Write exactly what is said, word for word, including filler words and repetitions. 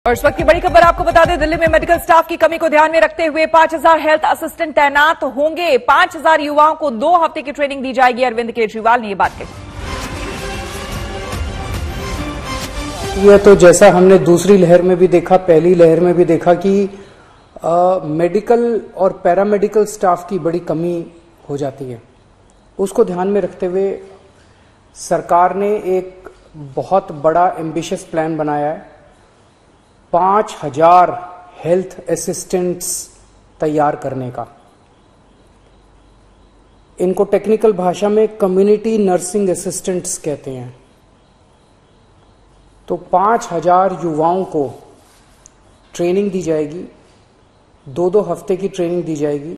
और इस वक्त की बड़ी खबर आपको बता दें, दिल्ली में मेडिकल स्टाफ की कमी को ध्यान में रखते हुए पांच हज़ार हेल्थ असिस्टेंट तैनात होंगे। पांच हज़ार युवाओं को दो हफ्ते की ट्रेनिंग दी जाएगी। अरविंद केजरीवाल ने ये बात कही। यह तो जैसा हमने दूसरी लहर में भी देखा, पहली लहर में भी देखा कि आ, मेडिकल और पैरामेडिकल स्टाफ की बड़ी कमी हो जाती है। उसको ध्यान में रखते हुए सरकार ने एक बहुत बड़ा एम्बिशियस प्लान बनाया है। पांच हजार हेल्थ असिस्टेंट्स तैयार करने का। इनको टेक्निकल भाषा में कम्युनिटी नर्सिंग असिस्टेंट्स कहते हैं। तो पांच हजार युवाओं को ट्रेनिंग दी जाएगी, दो दो हफ्ते की ट्रेनिंग दी जाएगी।